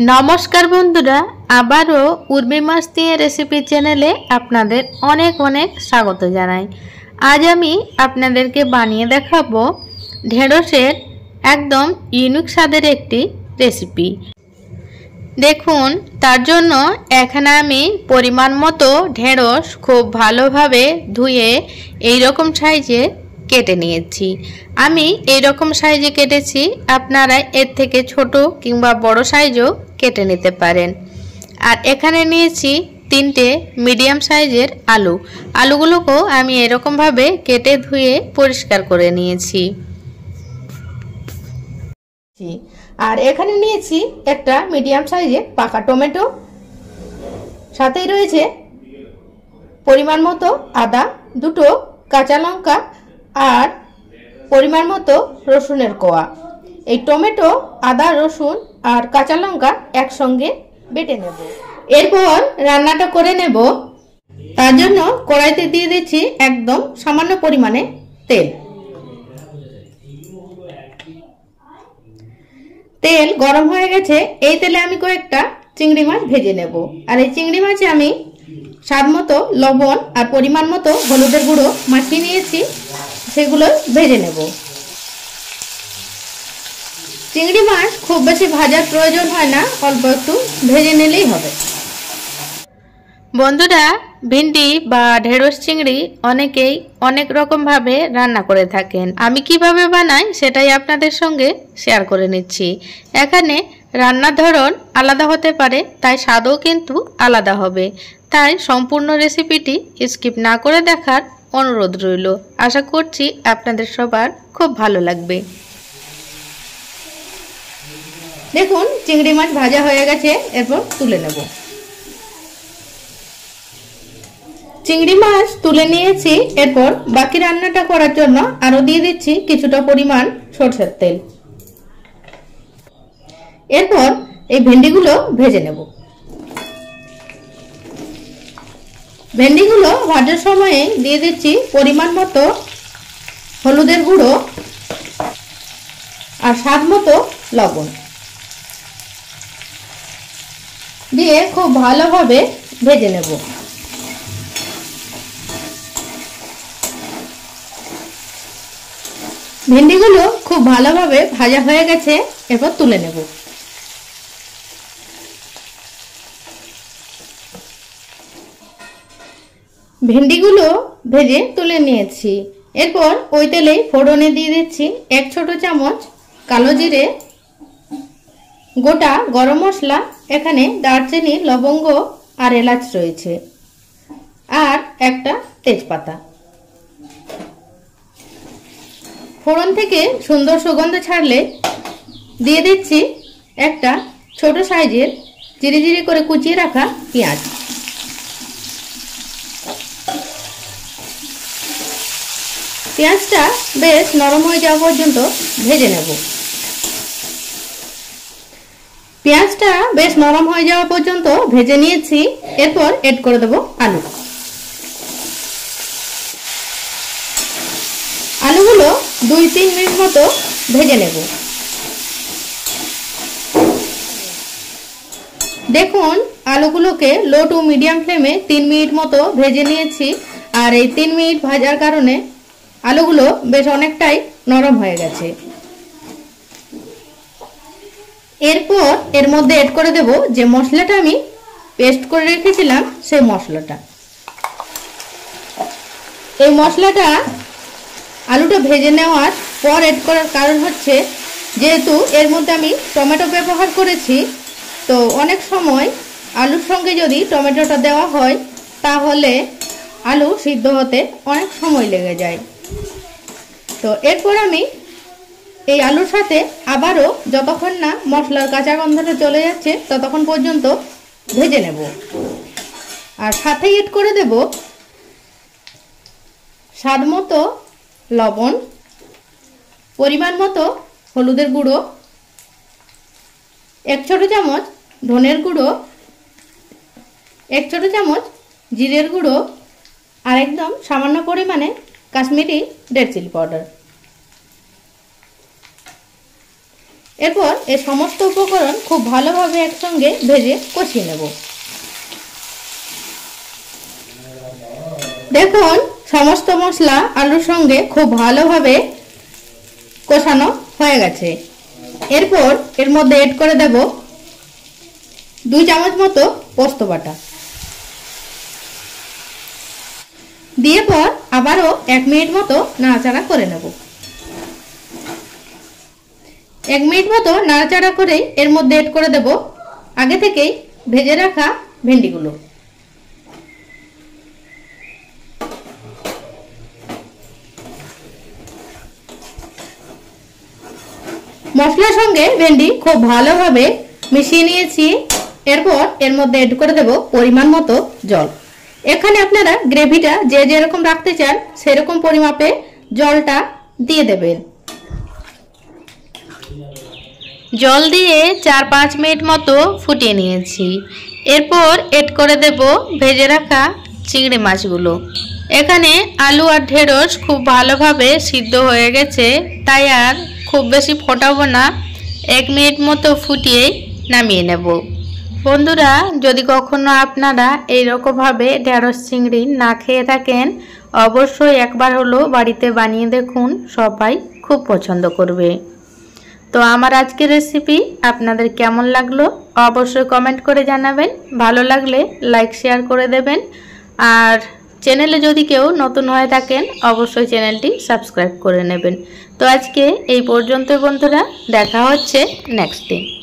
नमस्कार बंधुरा आबारो उर्मी मस्ती रेसिपि चैनेले आपनादेर अनेक अनेक स्वागत जानाई। आज आमी आपनादेरके बानिये देखाबो ढेड़ोसेर एकदम यूनिक स्वादेर एकटी रेसिपि। देखुन तार जोन्नो एखाने आमी परिमाण मतो ढेड़ोस खूब भालोभावे धुए एई रकम साइजे केटे निয়েছি। আমি এই রকম সাইজে কেটেছি, আপনারা এর থেকে ছোট কিংবা বড় সাইজও কেটে নিতে পারেন। আর এখানে নিয়েছি তিনটে মিডিয়াম সাইজের আলু। আলুগুলোকেও আমি এরকম ভাবে কেটে ধুয়ে পরিষ্কার করে নিয়েছি। আর এখানে নিয়েছি একটা মিডিয়াম সাইজের পাকা টমেটো, সাথেই রয়েছে পরিমাণ মতো আদা, দুটো কাঁচা লঙ্কা আর পরিমাণ মতো রসুনের কোয়া। এই টমেটো, আদা, রসুন আর কাঁচা লঙ্কা একসঙ্গে বেটে নেব। এরপর রান্নাটা করে নেব। তার জন্য কড়াইতে দিয়ে দিচ্ছি একদম সামান্য পরিমাণে তেল। তেল গরম হয়ে গেছে, এই তেলে আমি কয়েকটা চিংড়ি মাছ ভেজে নেব। আর এই চিংড়ি মাছে আমি স্বাদ মতো লবণ আর পরিমাণ মতো হলুদের গুঁড়ো মাখিয়ে নিয়েছি, সেগুলো ভেজে নেব। চিংড়ি মাছ খুব বেশি ভাজার প্রয়োজন হয় না, অল্প একটু ভেজে নিলেই হবে। বন্ধুরা, ভিন্ডি বা ঢেঁড়স চিংড়ি অনেকেই অনেক রকম ভাবে রান্না করে থাকেন। আমি কিভাবে বানাই সেটাই আপনাদের সঙ্গে শেয়ার করে নিচ্ছি। এখানে রান্নার ধরন আলাদা হতে পারে, তাই স্বাদও কিন্তু আলাদা হবে। তাই সম্পূর্ণ রেসিপিটি স্কিপ না করে দেখার অনুরোধ রইল। আশা করছি আপনাদের সবার খুব ভালো লাগবে। দেখুন চিংড়ি মাছ ভাজা হয়ে গেছে, এরপর তুলে নেব। চিংড়ি মাছ তুলে নিয়েছি, এরপর বাকি রান্নাটা করার জন্য আরো দিয়ে দিচ্ছি কিছুটা পরিমাণ সরষের তেল। এরপর এই ভেন্ডিগুলো ভেজে নেব। ভেন্ডিগুলো ভাজার সময়ে দিয়ে দিচ্ছি পরিমাণ মতো হলুদের গুঁড়ো আর স্বাদ মতো লবণ দিয়ে খুব ভালোভাবে ভেজে নেব। ভেন্ডিগুলো খুব ভালোভাবে ভাজা হয়ে গেছে, এরপর তুলে নেব। ভেন্ডিগুলো ভেজে তুলে নিয়েছি। এরপর ওই তেলেই ফোড়নে দিয়ে দিচ্ছি 1 ছোট চামচ কালো জিরে, গোটা গরম মশলা, এখানে দারচিনি, লবঙ্গ আর এলাচ রয়েছে, আর একটা তেজপাতা। ফোড়ন থেকে সুন্দর সুগন্ধ ছাড়লে দিয়ে দিচ্ছি একটা ছোট সাইজের জিরি জিরি করে কুচিয়ে রাখা পেঁয়াজ। পেঁয়াজটা বেশ নরম হয়ে যাওয়া পর্যন্ত ভেজে নেব। পেঁয়াজটা বেশ নরম হয়ে যাওয়া পর্যন্ত ভেজে নিয়েছি। এরপর এড করে দেব আলু। আলুগুলো 2-3 মিনিট মতো ভেজে নেব। দেখুন আলুগুলোকে লো টু মিডিয়াম ফ্লেমে 3 মিনিট মতো ভেজে নিয়েছি। আর এই 3 মিনিট ভাজার কারণে আলুগুলো বেশ অনেকটাই নরম হয়ে গেছে। এরপর এর মধ্যে এড করে দেব যে মশলাটা আমি পেস্ট করে রেখেছিলাম, সেই মশলাটা। এই মশলাটা আলুটা ভেজে নেওয়ার পর এড করার কারণ হচ্ছে, যেহেতু এর মধ্যে আমি টমেটো ব্যবহার করেছি, তো অনেক সময় আলুর সঙ্গে যদি টমেটোটা দেওয়া হয় তাহলে আলু সিদ্ধ হতে অনেক সময় লেগে যায়। তো এরপর আমি এই আলুর সাথে আবারও যতক্ষণ না মশলার কাঁচা গন্ধটা চলে যাচ্ছে ততক্ষণ পর্যন্ত ভেজে নেব। আর সাথে এড করে দেব স্বাদ মতো লবণ, পরিমাণ মতো হলুদের গুঁড়ো, 1 ছোট চামচ ধনের গুঁড়ো, 1 ছোট চামচ জিরের গুঁড়ো আর একদম সামান্য পরিমাণে কাশ্মীরি রেড চিলি পাউডার। এরপর এই সমস্ত উপকরণ খুব ভালোভাবে একসঙ্গে ভেজে কষিয়ে নেব। দেখুন সমস্ত মশলা আলুর সঙ্গে খুব ভালোভাবে কষানো হয়ে গেছে। এরপর এর মধ্যে এড করে দেব 2 চামচ মতো পোস্ত বাটা, দিয়ে পর আবারও 1 মিনিট মতো নাড়াচাড়া করে নেব। 1 মিনিট মতো নাড়াচাড়া করে এর মধ্যে এড করে দেব আগে থেকেই ভেজে রাখা ভেন্ডিগুলো। মশলার সঙ্গে ভেন্ডি খুব ভালোভাবে মিশিয়ে নিয়েছি। এরপর এর মধ্যে এড করে দেব পরিমাণ মতো জল। এখানে আপনারা গ্রেভিটা যে যেরকম রাখতে চান সেরকম পরিমাপে জলটা দিয়ে দেবেন। জল দিয়ে 4-5 মিনিট মতো ফুটিয়ে নিয়েছি। এরপর এড করে দেব ভেজে রাখা চিংড়ি মাছগুলো। এখানে আলু আর ঢেঁড়স খুব ভালোভাবে সিদ্ধ হয়ে গেছে, তাই আর খুব বেশি ফোটাবো না, 1 মিনিট মতো ফুটিয়ে নামিয়ে নেব। বন্ধুরা, যদি কখনো আপনারা এইরকমভাবে ঢেঁড়স চিংড়ি না খেয়ে থাকেন, অবশ্যই একবার হলো বাড়িতে বানিয়ে দেখুন, সবাই খুব পছন্দ করবে। তো আমার আজকের রেসিপি আপনাদের কেমন লাগলো অবশ্যই কমেন্ট করে জানাবেন। ভালো লাগলে লাইক শেয়ার করে দেবেন, আর চ্যানেলে যদি কেউ নতুন হয়ে থাকেন অবশ্যই চ্যানেলটি সাবস্ক্রাইব করে নেবেন। তো আজকে এই পর্যন্ত বন্ধুরা, দেখা হচ্ছে নেক্সট দিন।